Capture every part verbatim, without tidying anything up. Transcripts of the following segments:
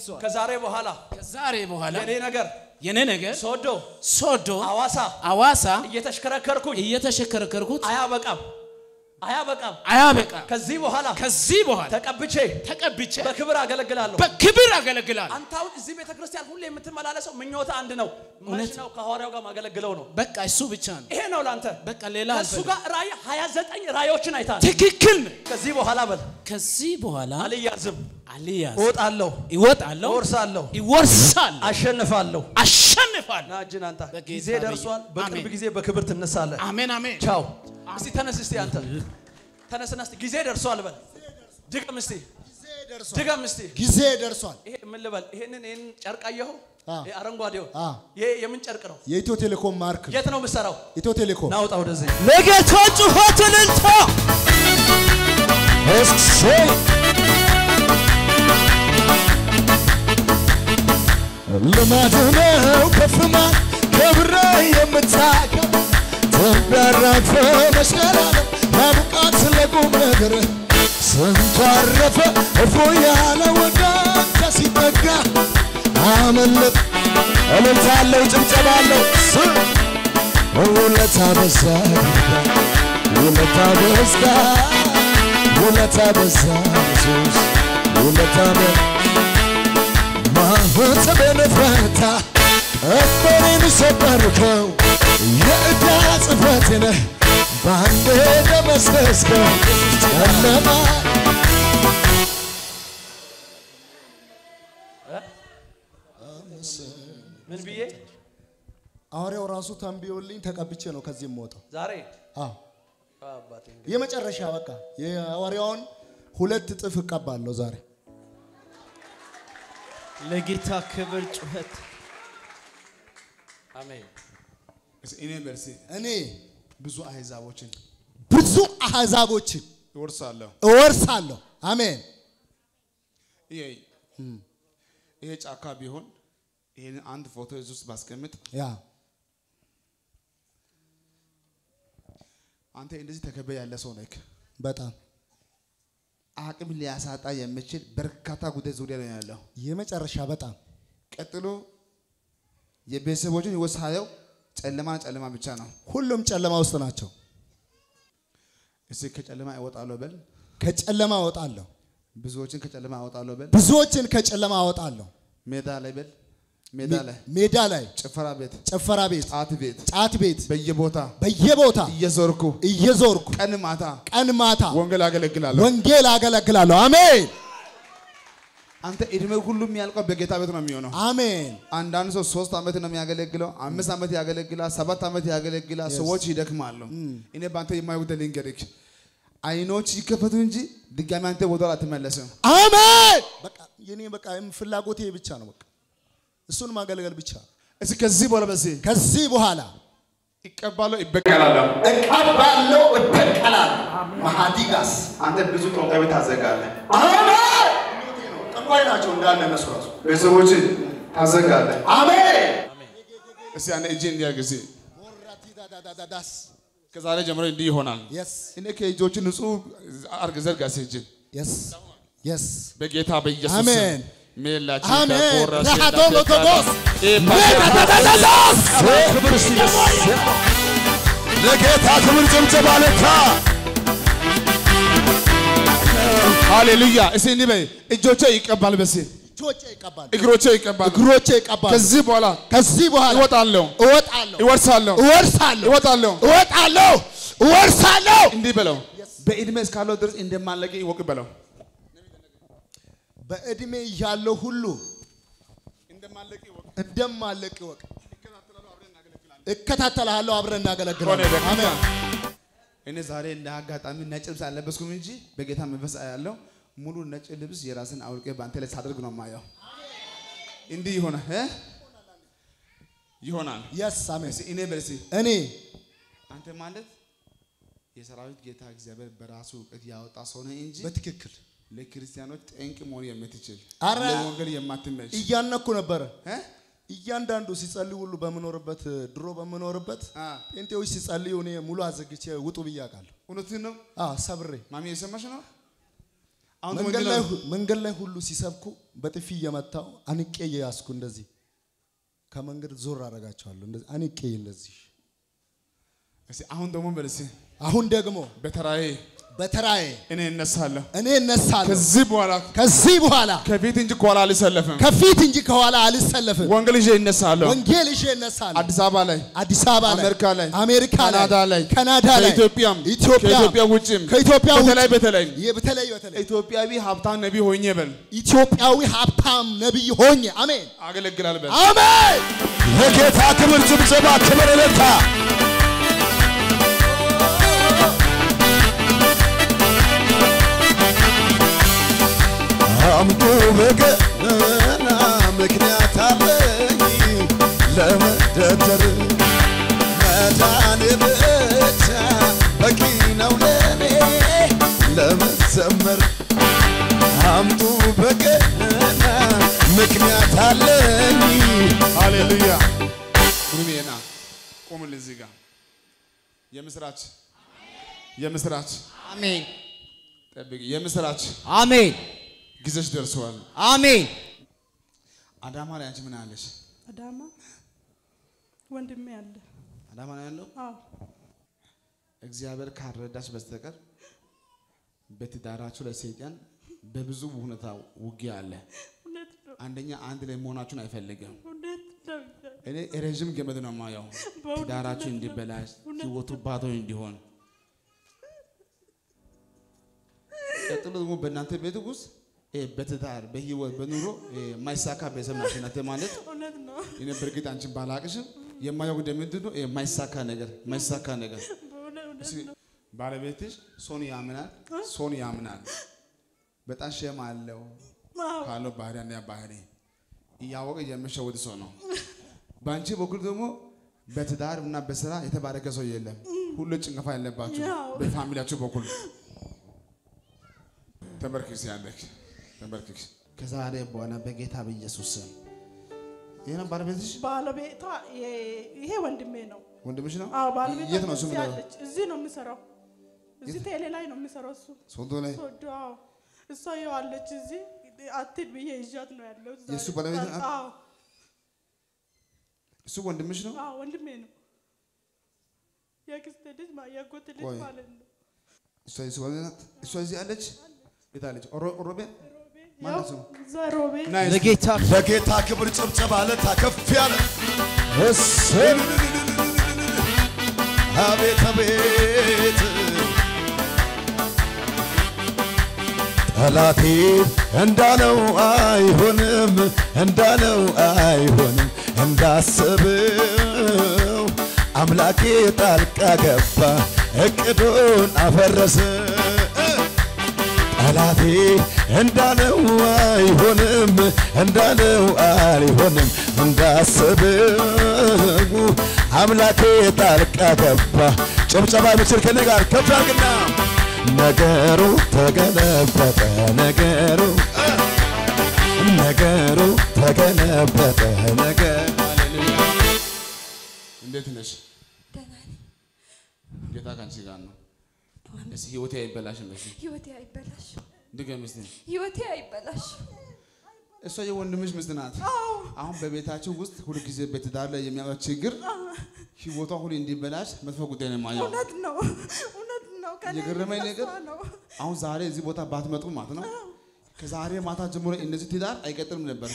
ደርሷል ከዛሬ በኋላ ከዛሬ በኋላ የኔ ነገር የኔ ነገር ሶዶ ሶዶ አዋሳ አዋሳ እየተሽከረከርኩኝ እየተሽከረከርኩት አያበቃም አያበቃም አያበቃም ከዚህ በኋላ ከዚህ በኋላ ተቀብጬ ተቀብጬ በክብር አገለግላለሁ በክብር አገለግላለሁ አንታው እዚህ ቤተክርስቲያን ሁሌ የምትመላለሰው ምኞታ አንድ ነው ማሽናው ከሐዋርያው ጋር ማገለግለው ነው በቃ እሱ ብቻ ነው ይሄ ነው ላንተ በቃ ሌላ እሱ ጋር ራይ ሃያ ዘጠኝ ራዮችን አይታል ትክክል ከዚህ በኋላ በል ከዚህ በኋላ አልያዝም አልያዝ እወጣለሁ ይወጣለሁ ወርሳለሁ ይወርሳል አሸንፋለሁ አሸንፋለሁ ናጅን አንተ ጊዜ ደርሷል በቅርብ ጊዜ በክብር ትነሳለህ አሜን አሜን ቻው እስቲ ተነስ እስቲ አንተ ተነስና እስቲ ጊዜ ደርሷል በል ድገም እስቲ ጊዜ ደርሷል ድገም እስቲ ጊዜ ደርሷል ይሄ ምን ልበል ይሄንን ይሄን ጨርቅ አየሁ ይሄ አረንጓዴው ይሄ የምን ጨርቅ ነው የኢትዮ ቴሌኮም ማርክ የት ነው የምሰራው ኢትዮ ቴሌኮም ናውጣ ወደዚህ ለጌታ ጩኸት ልልታ እሺ ለማድነው ከፍማ ከብረ የምታከብ ተንበራፈ መስቀል ያብቃት ለቁም ነገር ስንቱ አረፈ እፎ ያለ ወዳንተ ሲጠጋ አመለጥ እልልታለሁ ጭብጨባለሁ ውለታ በዛ ውለታ በዛ ውለታ በዛ ኢየሱስ ውለታ በዛ ማህተቤን ፈታ ቀንበሬን ሰበርከው የዕዳ ጽሕፈቴን ባንዴ ደመሰስከው ጨለማ ምን ብዬ አውሬው ራሱ ተንብዮልኝ ተቀብቼ ነው ከዚህ የምወጣው ዛሬ አዎ አባቴ የመጨረሻ በቃ የአውሬውን ሁለት ጥፍ እቀባለሁ ዛሬ ለጌታ ክብር ጩኸት አሜን እኔ በርሲ እኔ ብዙ አህዛቦችን ብዙ አህዛቦችን እወርሳለሁ እወርሳለሁ አሜን ይሄ ይሄ ጫካ ቢሆን ይሄን አንድ ፎቶ ኢየሱስ ባስቀምጥ ያ አንተ እንደዚህ ተከበየ ያለ ሰው ነህ በጣም አቅም ሊያሳጣ የሚችል በርካታ ጉዳይ ዙሪያ ነው ያለው የመጨረሻ በጣም ቀጥሎ የቤተሰቦችን ይወሳየው ጨለማ ጨለማ ብቻ ነው ሁሉም ጨለማ ውስጥ ናቸው እሺ ከጨለማ እወጣለሁ በል ከጨለማ እወጣለሁ ብዙዎችን ከጨለማ እወጣለሁ በል ብዙዎችን ከጨለማ እወጣለሁ ሜዳ ላይ በል ሜዳ ላይ ሜዳ ላይ ጭፈራ ቤት ጭፈራ ቤት ጫት ቤት ጫት ቤት በየቦታ በየቦታ እየዞርኩ እየዞርኩ ቀን ማታ ቀን ማታ ወንጌል አገለግላለሁ ወንጌል አገለግላለሁ አሜን አንተ እድሜ ሁሉ የሚያልቀው በጌታ ቤት ነው የሚሆነው አሜን አንዳንድ ሰው ሶስት አመት ነው የሚያገለግለው አምስት አመት ያገለግላል ሰባት አመት ያገለግላል ሰዎች ይደክማሉ እኔ ባንተ የማይወደድ ልንገርህ አይኖች ይከፈቱ እንጂ ድጋሚ አንተ ወደኋላ አትመለስም አሜን በቃ የኔ በቃ ፍላጎቴ ብቻ ነው በቃ እሱን ማገልገል ብቻ እሺ ከዚህ በኋላ በዚህ ከዚህ በኋላ ይቀባለው ይበቀላል እቀባለው እበቀላል ማሃዲጋስ አንተ ብዙ ጦንቃ ቤት ታዘጋለህ አሜን ጠንቋይ ናቸው እንዳለ እነሱ ራሱ ቤተሰቦች ታዘጋለህ አሜን እስቲ አንተ እጄ እንዲያርግሲ ወራቲ ዳዳዳዳስ ከዛሬ ጀምሮ እንዲህ ይሆናል yes እኔ ከእጆች ንጹህ አርግ ዘርጋሲ እጄ yes yes በጌታ በኢየሱስ አሜን ሜላቺ አሜን ታቆራሽ ረሃዶሎ ቶጎስ ሜታታታታስ ክብር ሲስ ለጌታ ክብር ጭምጭም አለታ ሃሌሉያ እስቲ እንዲህ በይ እጆቼ ይቀባል በሲ እጆቼ ይቀባል እግሮቼ ይቀባል እግሮቼ ይቀባል ከዚህ በኋላ ከዚህ በኋላ እወጣለሁ እወጣለሁ እወርሳለሁ እወርሳለሁ እወጣለሁ እወጣለሁ እወርሳለሁ እንዲህ በለው በእድሜ እስካለው ድረስ እንደማለቅ ይወቅ በለው በእድሜ ያለው ሁሉ እንደማለቅ ይወቅ እንደማለቅ ይወቅ እከታተልሃለሁ አብረን እናገለግላለን አሜን እኔ ዛሬ ለአጋጣሚ ነጭ ልብስ አለበስኩም እንጂ በጌታ መንፈስ ያለው ሙሉ ነጭ ልብስ የራስን አውልቄ ባንተ ላይ ሳደርግ ነው ማየው እንዲህ ይሆነ እ ይሆናል yes አሜን እኔ በርሲ እኔ አንተ ማለት የሰራዊት ጌታ እግዚአብሔር በራሱ እቅድ ያወጣ ሰው ነህ እንጂ በትክክል ለክርስቲያኖች ጠንቅ መሆን የምትችል አረ ለወንጌል የማትመች እያነኩ ነበር እ እያንዳንዱ ሲጸልዩ ሁሉ በመኖርበት ድሮ በመኖርበት ጴንጤዎች ሲጸልዩ እኔ ሙሉ አዘግቼ ውጡ ብያቃለሁ እውነትን ነው አዎ ሰብሬ ማሚ የሰማሽ ነው መንገድ ላይ መንገድ ላይ ሁሉ ሲሰብኩ በጥፊ እየመታው አንቄ ያስኩ እንደዚህ ከመንገድ ዞር አረጋቸዋለሁ እንደዚህ አንቄ እንደዚህ እሺ አሁን ደግሞ በልሲ አሁን ደግሞ በተራዬ በተራዬ እኔ እነሳለሁ እኔ እነሳለሁ ከዚህ በኋላ ከዚህ በኋላ ከፊት እንጂ ከኋላ አልሰለፍም ከፊት እንጂ ከኋላ አልሰለፍም ወንጌል ይዤ እነሳለሁ ወንጌል ይዤ እነሳለሁ አዲስ አበባ ላይ አዲስ አበባ ላይ አሜሪካ ላይ አሜሪካ ላይ ካናዳ ላይ ካናዳ ላይ ኢትዮጵያም ኢትዮጵያ ከኢትዮጵያ ውጭም ከኢትዮጵያ ውጭ በተለይ በተለይ በተለይ በተለይ ኢትዮጵያዊ ሀብታም ነብይ ሆኜ በል ኢትዮጵያዊ ሀብታም ነብይ ሆኜ አሜን አገለግላለሁ በል አሜን ለጌታ ክብር ጭብጨባ ክብር ለታ አምጡ በገና ምክንያት አለኝ ለመደተር መዳን ብቻ በቂ ነው ለኔ ለመዘመር አምጡ በገና ምክንያት አለኝ ሃሌሉያ ጉሩሜና ቆም ለዚህ ጋር የምስራች የምስራች አሜን ጠብቂ የምስራች አሜን ጊዜሽ ደርሷል አሜን አዳማ ላይ አንቺ ምን አለሽ አዳማ ወንድሜ አለ አዳማ ላይ ያለው አዎ እግዚአብሔር ካረዳሽ በስተቀር በትዳራችሁ ላይ ሰይጣን በብዙ ሁኔታ ውጊያ አለ አንደኛ አንድ ላይ መሆናችሁን አይፈልግም እኔ ረጅም ገመድ ነው ማያው ትዳራችሁ እንዲበላሽ ህይወቱ ባዶ እንዲሆን ቀጥሎ ደግሞ በእናንተ ቤት ውስጥ በትዳር በህይወት በኑሮ ማይሳካ በሰማሽ እናንተ ማለት እውነት ነው እኔ በርግጥ አንቺ ባላቅሽም የማያው እንደምትዱ ማይሳካ ነገር ማይሳካ ነገር ባለቤትሽ ሶኒ ያምናል ሶኒ ያምናል በጣም ሸማ አለው ካለው ባህሪያና ባህሪ ያወቀ የመሸወድ ሰው ነው ባንቺ በኩል ደግሞ በትዳር እና በስራ የተባረከ ሰው የለም ሁሉ ጭንቀፋ ያለባችሁ በፋሚሊያችሁ በኩል ተመርክስ ያለክ ተመርክስ ከዛሬ በኋላ በጌታ በኢየሱስ ስም ይሄን ባለቤትሽ ባለቤቷ ይሄ ወንድሜ ነው ወንድምሽ ነው አዎ ባለቤቷ የት ነው እሱ እዚህ ነው የሚሰራው እዚህ ቴሌ ላይ ነው የሚሰራው እሱ ሶዶ ላይ ሶዶ አዎ እሷ ያለች እዚህ አትድ ብዬ ይዣት ነው ያለው የሱ ባለቤት አዎ እሱ ወንድምሽ ነው አዎ ወንድሜ ነው የክስቴ ልጅ የአጎቴ ልጅ ማለት ነው እሷ እሱ ወንድናት እሷ እዚህ አለች ቤታለች ኦሮቤ ማለት ነው ዘሮቤ ለጌታ ለጌታ ክብር ጭብጨባ ለታ ከፍ ያለ እሰይ አቤት አቤት ጠላቴ እንዳለው አይሆንም እንዳለው አይሆንም እንዳሰበው አምላኬ ጣልቃ ገባ እቅዱን አፈረሰ ጠላቴ እንዳለው አይሆንም እንዳለው አይሆንም እንዳሰበው አምላኬ ጣልቃ ገባ ጭብጨባ ምስል ከኔ ጋር ከፍ ያርግና ነገሩ ተገለበጠ ነገሩ ነገሩ ተገለበጠ ነገር እንዴት ነሽ ጌታ ካንቺ ጋር ነው እስኪ ህይወቴ አይበላሽም እሺ ህይወቴ አይበላሽም ድገም እስቲ ህይወቴ አይበላሽም እሷ የወንድምሽ ሚስት ናት አሁን በቤታችሁ ውስጥ ሁሉ ጊዜ በትዳር ላይ የሚያመጣ ችግር ህይወቷ ሁሉ እንዲበላሽ መጥፎ ጉዳይ ነው ማየው እውነት ነው እውነት ነው የገረመኝ ነገር አሁን ዛሬ እዚህ ቦታ ባትመጡ ማለት ነው ከዛሬ ማታ ጀምሮ እነዚህ ትዳር አይቀጥልም ነበር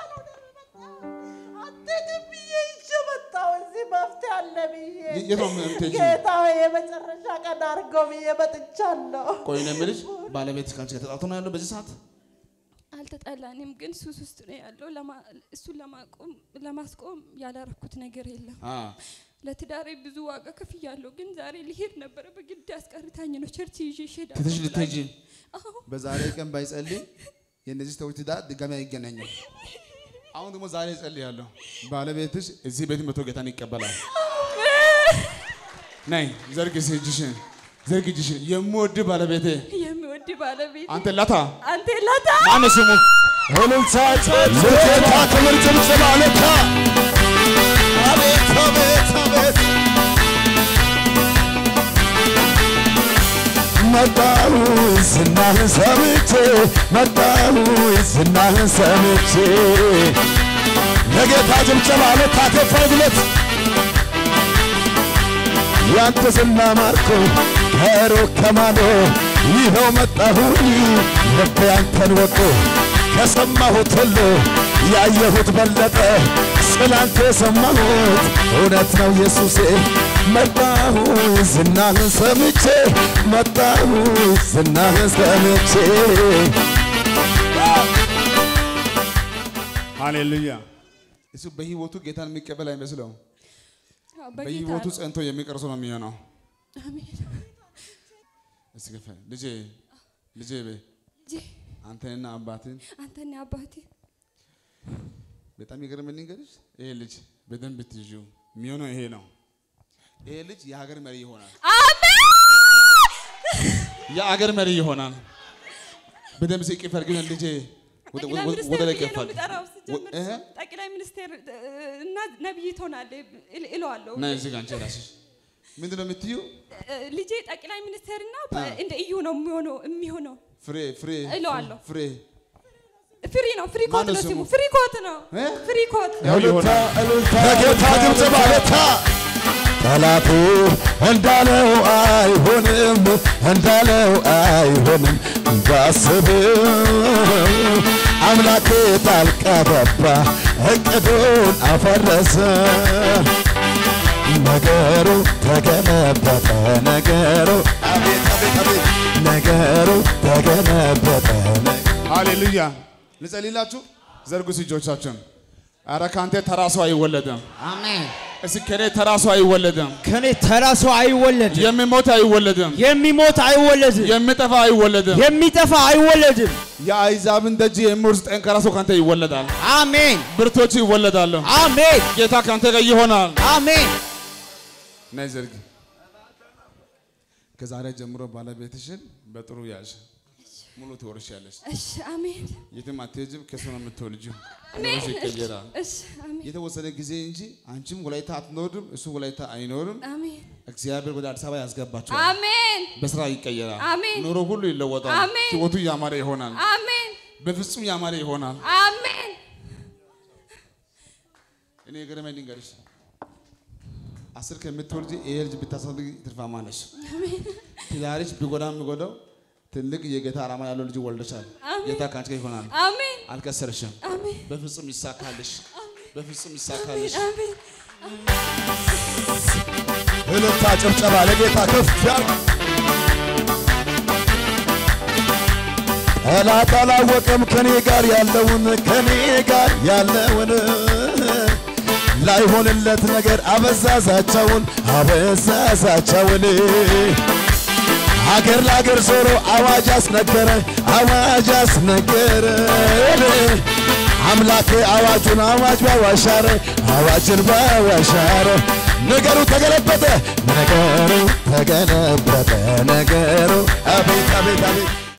ጌታ የመጨረሻ ቀን አድርገው ብዬ መጥቻለሁ ቆይ ነው የምልሽ ባለቤትሽ ካንቺ ጋር ተጣልቶ ነው ያለው በዚህ ሰዓት አልተጣላንም ግን ሱስ ውስጥ ነው ያለው እሱን ለማቆም ለማስቆም ያላረኩት ነገር የለም ለትዳሬ ብዙ ዋጋ ከፍያለሁ ግን ዛሬ ልሄድ ነበር በግድ አስቀርታኝ ነው ቸርች ይዤ ሸዳ ትትሽ ልትሄጂ በዛሬ ቀን ባይጸልይ የነዚህ ሰዎች ትዳር ድጋሚ አይገናኝም አሁን ደግሞ ዛሬ ጸልያለሁ ባለቤትሽ እዚህ ቤት መቶ ጌታን ይቀበላል ነይ ዘርግ እጅሽን ዘርግ እጅሽን የምወድ ባለቤቴ የምወድ ባለቤቴ አንተ ላታ አንተ ላታ ማነው ስሙ እልልታ ለጌታ ክብር ጭብጨባ ለታ አቤት አቤት አቤት መጣሁ ዝናህን ሰምቼ መጣሁ ዝናህን ሰምቼ ለጌታ ጭብጨባ ለታከፋይ ብለት ያንተ ዝና ማርኮ ከሩቅ ከማዶ ይኸው መጣሁኝ ልቤ አንተን ወዶ ከሰማሁት ሁሉ ያየሁት በለጠ ስላንተ ሰማሁት እውነት ነው ኢየሱሴ መጣሁ ዝናህን ሰምቼ መጣሁ ዝናህን ሰምቼ ሃሌሉያ እሱ በህይወቱ ጌታን የሚቀበል አይመስለው በህይወቱ ጸንቶ የሚቀር ሰው ነው የሚሆነው አሜን እስኪ ፈ ልጄ ልጄ ልጄ አንተና አባቴን አንተና አባቴ በጣም ይገርመኝ እንግዲህ ይሄ ልጅ በደንብ ትይዩ የሚሆነው ይሄ ነው ይሄ ልጅ የሀገር መሪ ይሆናል አሜን የሀገር መሪ ይሆናል በደንብ ሲቀፈር ግን ልጄ ወደ ላይ ከፋል ጠቅላይ ሚኒስቴር እና ነብይ ትሆናለ እለዋለሁ እና እዚህ ጋር አንቺ ራስሽ ምንድነው የምትዩ ልጄ ጠቅላይ ሚኒስቴርና እንደ እዩ ነው የሚሆነው የሚሆነው ፍሬ ፍሬ እለዋለሁ ፍሬ ፍሪ ነው ፍሪ ኮት ነው ሲሙ ፍሪ ኮት ነው ፍሪ ኮት እልልታ እልልታ ለጌታ ጭብጨባ ለታ ጠላቱ እንዳለው አይሆንም እንዳለው አይሆንም ባስበው አምላኬ ጣልቃ ገባ እቅዱን አፈረሰ ነገሩ ተገለበጠ ነገሩ አቤት አቤት አቤት ነገሩ ተገለበጠ ሃሌሉያ ልጸልይላችሁ ዘርጉ እጆቻችሁን አረ ካንተ ተራሱ አይወለድም አሜን እስኪ ከኔ ተራሱ አይወለድም ከኔ ተራሱ አይወለድም የሚሞት አይወለድም የሚሞት አይወለድም የሚጠፋ አይወለድም የሚጠፋ አይወለድም የአይዛብን ደጅ የሚወርስ ጠንካራ ሰው ካንተ ይወለዳል አሜን ብርቶች ይወለዳሉ አሜን ጌታ ካንተ ጋር ይሆናል አሜን ነይ ዘርግ ከዛሬ ጀምሮ ባለቤትሽን በጥሩ ያዥ ሙሉ ትወርሻለሽ እሺ አሜን የትም አትሄጂም ከሱ ነው የምትወልጂው አሜን ነው ይቀየራል እሺ አሜን የተወሰነ ጊዜ እንጂ አንቺም ወላይታ አትኖርም እሱ ወላይታ አይኖርም አሜን እግዚአብሔር ወደ አዲስ አበባ ያስገባቸዋል አሜን በስራ ይቀየራል አሜን ኑሮ ሁሉ ይለወጣል አሜን ህይወቱ ያማረ ይሆናል አሜን በፍጹም ያማረ ይሆናል አሜን እኔ ገረመኝ ልንገርሽ አስር ከምትወልጂ ይሄ ልጅ ብታሳድጊ ትርፋማ ነሽ ትዳርሽ ቢጎዳም ቢጎዳው ትልቅ የጌታ ዓላማ ያለው ልጅ ወልደሻል ጌታ ካንቺ ጋር ይሆናል አሜን አልከሰርሽም አሜን በፍጹም ይሳካልሽ በፍጹም ይሳካልሽ አሜን እልልታ ጭብጨባ ለጌታ ከፍ ያርግ ጠላት አላወቀም ከኔ ጋር ያለውን ከኔ ጋር ያለውን ላይሆንለት ነገር አበዛዛቸውን አበዛዛቸውን ሀገር ለሀገር ዞሮ አዋጅ አስነገረ አዋጅ አስነገረ አምላኬ አዋጁን አዋጅ ባዋሻረ አዋጅን ባዋሻረ ነገሩ ተገለበጠ ነገሩ ተገለበጠ ነገሩ አቤት አቤት አቤት